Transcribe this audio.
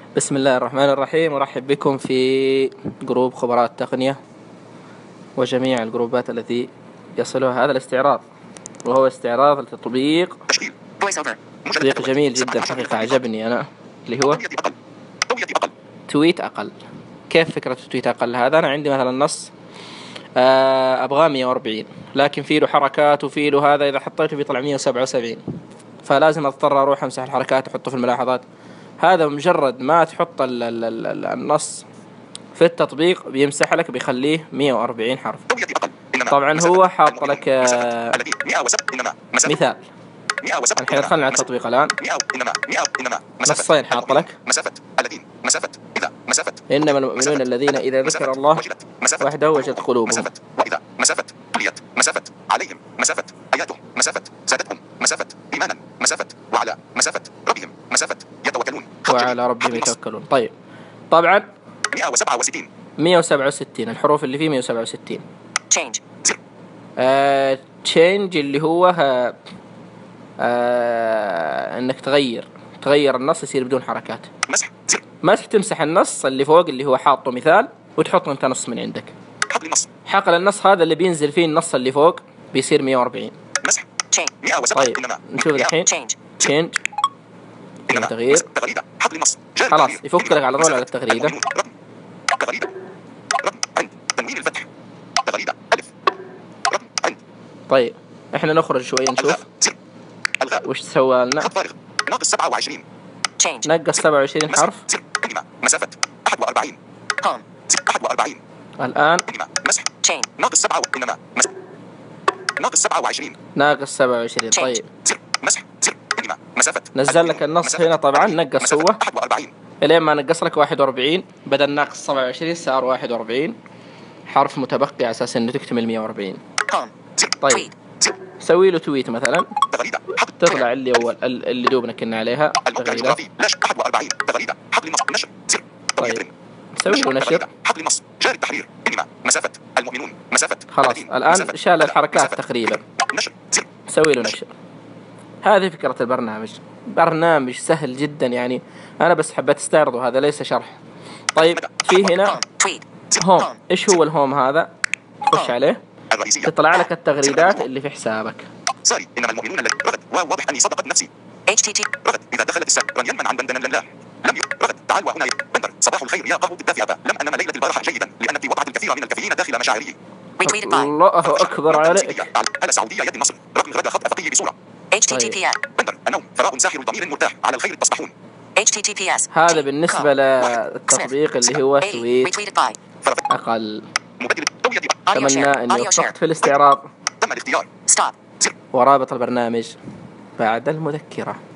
بسم الله الرحمن الرحيم. أرحب بكم في جروب خبراء التقنية وجميع الجروبات التي يصلها هذا الاستعراض، وهو استعراض لتطبيق جميل جدا حقيقة، عجبني أنا، اللي هو تويت أقل. كيف فكرة تويت أقل هذا؟ أنا عندي مثلا نص أبغاه 140، لكن فيه له حركات وفيه له هذا، إذا حطيته بيطلع 177، فلازم أضطر أروح أمسح الحركات وأحطه في الملاحظات. هذا مجرد ما تحط النص في التطبيق بيمسح لك، بيخليه 140 حرف. طبعا هو حاط لك مثال. الحين دخلنا على التطبيق الآن، نصين حاط لك: إنما المؤمنون الذين إذا ذكر الله وحده وجلت قلوبهم، وإذا عليهم آياته زادتهم إيمانا وعلى ربهم يتوكلون. وعلى ربهم يتوكلون. طيب، طبعا 167 الحروف اللي فيه 167. change اللي هو انك تغير النص يصير بدون حركات. مسح تمسح النص اللي فوق اللي هو حاطه مثال، وتحط انت نص من عندك. حقل النص هذا اللي بينزل فيه النص اللي فوق بيصير 140. طيب نشوف الحين change تغيير، خلاص يفك لك على طول على التغريدة. طيب احنا نخرج شوية نشوف وش سوى لنا. ناقص 27 حرف. مسافة 41. الآن ناقص 27. طيب نزل لك النص هنا، طبعا نقص هو الين ما نقص لك 41، بدل ناقص 27 صار 41 حرف متبقي على اساس انه تكتمل 140. طيب سوي له تويت مثلا، تطلع اللي اول اللي دوبنا كنا عليها تغريدات. طيب سوي له نشر. خلاص الآن شال الحركات تقريبا. سوي له نشر. هذه فكرة البرنامج، برنامج سهل جدا يعني، أنا بس حبيت استعرضه، هذا ليس شرح. طيب في هنا هوم. إيش هو الهوم هذا؟ تخش عليه تطلع لك التغريدات اللي في حسابك. إنما المؤمنون رغد واضح أني صدقت نفسي. رغد إذا دخلت السر ينمن عن بندنا لله. لم رغد تعال وهنا بندر صباح الخير يا قهوة الدافئة. لم أنم ليلة البارحة جيدا لأنك وضعت الكثير من الكافيين داخل مشاعري. الله أكبر عليك. على سعودية يد النصر رقم غدا خط أفقي بصورة. بندر النوم ثراء ساحر ضمير مرتاح على الخير تصبحون. هذا بالنسبة للتطبيق اللي هو تويت أقل. أتمنى أني وفقت في الاستعراض، ورابط البرنامج بعد المذكرة.